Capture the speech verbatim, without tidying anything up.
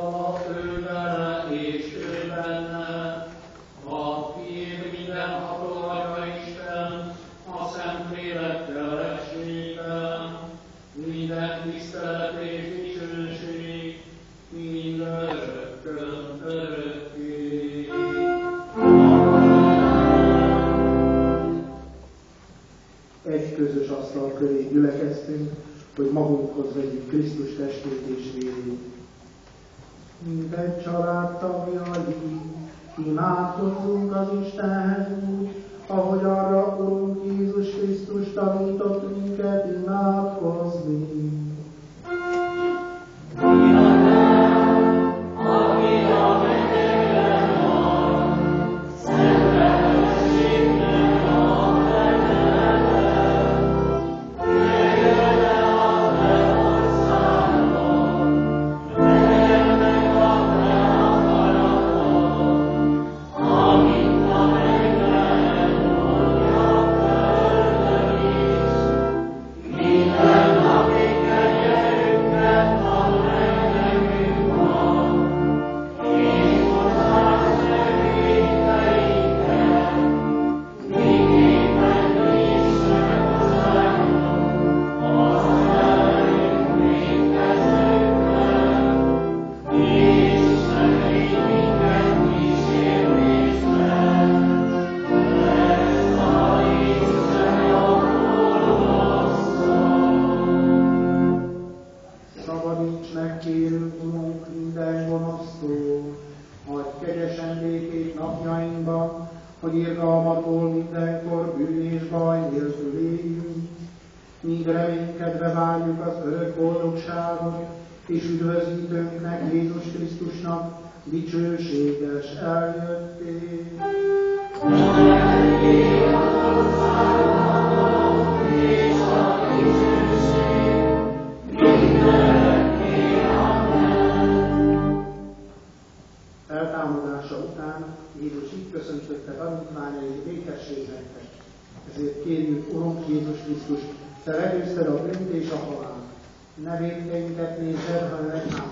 ő vele és ő benne, aki mindenható Atya Isten, a Szentlélekkel egységben, minden tisztelet és dicsőség, mindörökkön örökké. Egy közös asztal köré gyülekeztünk, hogy magunkhoz vegyük Krisztus testét és vérét. Minden családtagjai, imádkozzunk az Istenhez úgy, ahogy arra Urunk Jézus Krisztus tanított minket imádkozni. Hogy irgalmatból mindenkor bűn és baj nélkül éljünk, míg reménykedve várjuk az örök boldogságot, és üdvözítőnknek, Jézus Krisztusnak dicsőséges eljöttét. Feltámadása után Jézus így köszöntötte tanítványai, békesség nektek. Ezért kérjük, Urunk Jézus Krisztus, te legyőzted a bűnt és a halált. Ne vétkeinket nézed, hanem